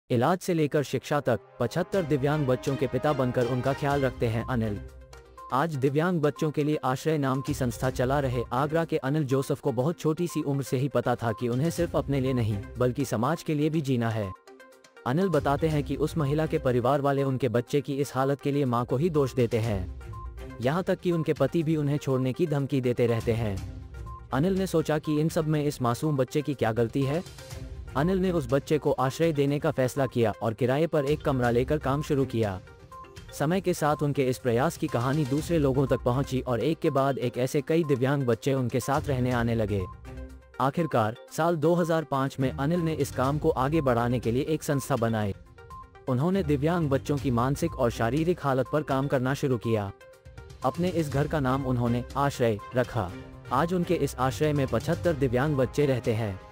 इलाज से लेकर शिक्षा तक 75 दिव्यांग बच्चों के पिता बनकर उनका ख्याल रखते हैं अनिल। आज दिव्यांग बच्चों के लिए आश्रय नाम की संस्था चला रहे आगरा के अनिल जोसेफ को बहुत छोटी सी उम्र से ही पता था कि उन्हें सिर्फ अपने लिए नहीं बल्कि समाज के लिए भी जीना है। अनिल बताते हैं कि उस महिला के परिवार वाले उनके बच्चे की इस हालत के लिए मां को ही दोष देते हैं। यहाँ तक कि उनके पति भी उन्हें छोड़ने की धमकी देते रहते हैं। अनिल ने सोचा कि इन सब में इस मासूम बच्चे की क्या गलती है। अनिल ने उस बच्चे को आश्रय देने का फैसला किया और किराए पर एक कमरा लेकर काम शुरू किया। समय के साथ उनके इस प्रयास की कहानी दूसरे लोगों तक पहुंची और एक के बाद एक ऐसे कई दिव्यांग बच्चे उनके साथ रहने आने लगे। आखिरकार साल 2005 में अनिल ने इस काम को आगे बढ़ाने के लिए एक संस्था बनाई। उन्होंने दिव्यांग बच्चों की मानसिक और शारीरिक हालत पर काम करना शुरू किया। अपने इस घर का नाम उन्होंने आश्रय रखा। आज उनके इस आश्रय में 75 दिव्यांग बच्चे रहते हैं।